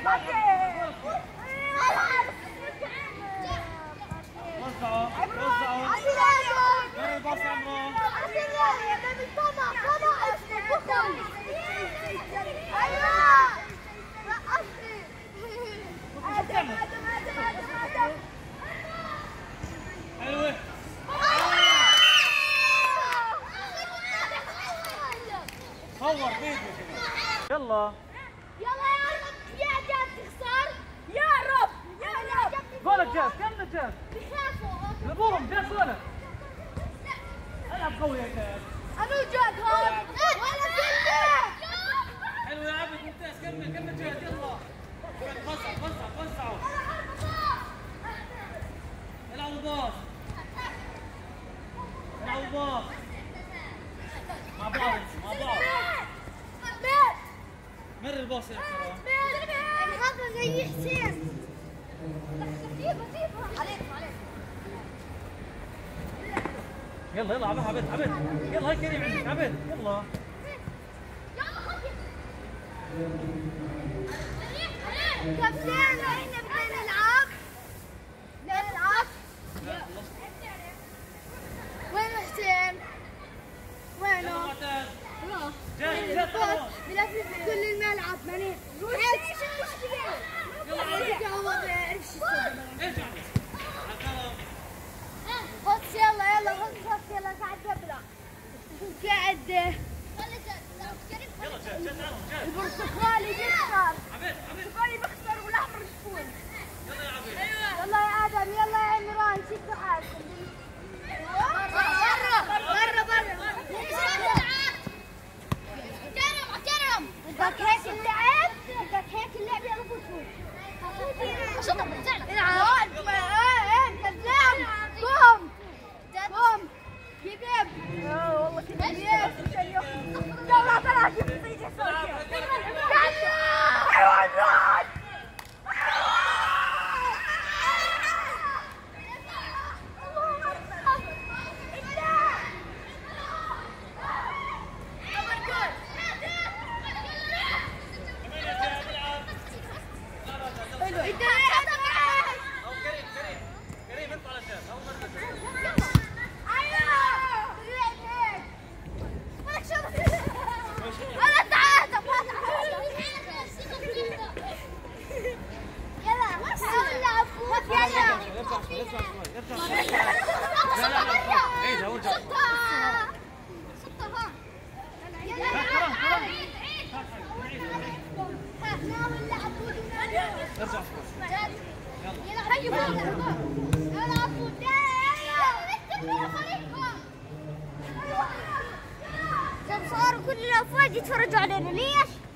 صور فيديو يلا يلا يا رب يا جاد تخسر يا رب يا رب جولك جاز كم جاز بخافوا نبوهم جاز جولك العب قوي يا جاز انا جاد هون ولا كلمه حلو يا عبد ممتاز كمل جاز يلا وسعوا العبوا باص مع بعض مر الباص يا اخي هذا زي حسين عليك يلا عبد يلا هاي كريم عندك عبد يلا كابتن احنا بدنا نلعب وين حسين؟ وينه؟ جاي بلف كل الملعب ماني ايش المشكلة؟ بص يلا بص يلا قاعد قبله قاعد البرتقالي بيخسر البرتقالي بيخسر والاحمر يفوز يلا يا ادم يلا يا عمران شدوا حالكم بدك هيك اللعب يلا فوتوا العب كذاب قوم كذاب والله كذاب يلا طلع كيف تصير صاروا كل الافواج يتفرجوا علينا ليش؟